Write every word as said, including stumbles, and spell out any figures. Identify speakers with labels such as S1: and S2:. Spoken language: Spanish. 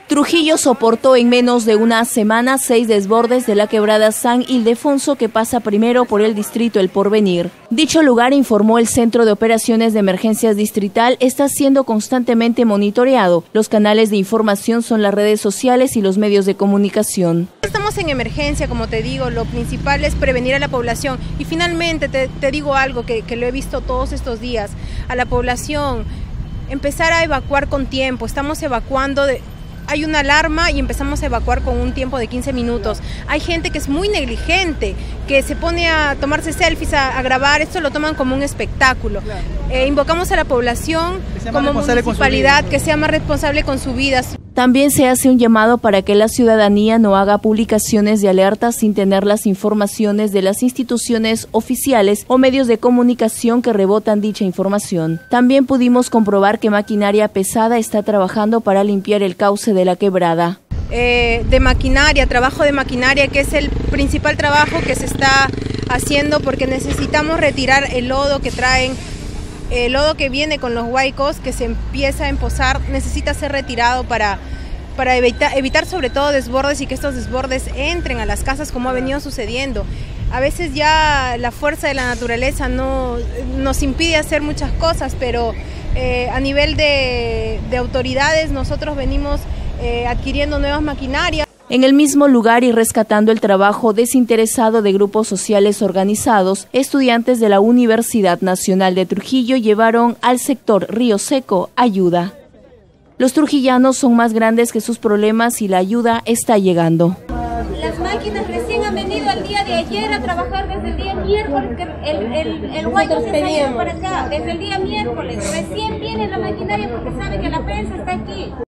S1: Trujillo soportó en menos de una semana seis desbordes de la quebrada San Ildefonso, que pasa primero por el distrito El Porvenir. Dicho lugar, informó el Centro de Operaciones de Emergencias Distrital, está siendo constantemente monitoreado. Los canales de información son las redes sociales y los medios de comunicación.
S2: Estamos en emergencia, como te digo, lo principal es prevenir a la población. Y finalmente te, te digo algo que, que lo he visto todos estos días, a la población, empezar a evacuar con tiempo. Estamos evacuando de... Hay una alarma y empezamos a evacuar con un tiempo de quince minutos. Hay gente que es muy negligente, que se pone a tomarse selfies, a, a grabar, esto lo toman como un espectáculo. Claro. Eh, invocamos a la población como municipalidad que sea más responsable con su vida.
S1: También se hace un llamado para que la ciudadanía no haga publicaciones de alerta sin tener las informaciones de las instituciones oficiales o medios de comunicación que rebotan dicha información. También pudimos comprobar que maquinaria pesada está trabajando para limpiar el cauce de la quebrada.
S2: Eh, de maquinaria, trabajo de maquinaria, que es el principal trabajo que se está haciendo porque necesitamos retirar el lodo que traen. El lodo que viene con los huaicos, que se empieza a empozar, necesita ser retirado para, para evitar, evitar sobre todo desbordes y que estos desbordes entren a las casas como ha venido sucediendo. A veces ya la fuerza de la naturaleza no, nos impide hacer muchas cosas, pero eh, a nivel de, de autoridades nosotros venimos eh, adquiriendo nuevas maquinarias.
S1: En el mismo lugar y rescatando el trabajo desinteresado de grupos sociales organizados, estudiantes de la Universidad Nacional de Trujillo llevaron al sector Río Seco ayuda. Los trujillanos son más grandes que sus problemas y la ayuda está llegando.
S3: Las máquinas recién han venido el día de ayer a trabajar desde el día miércoles, que el, el, el huaco se salió para acá, desde el día miércoles. Recién viene la maquinaria porque sabe que la prensa está aquí.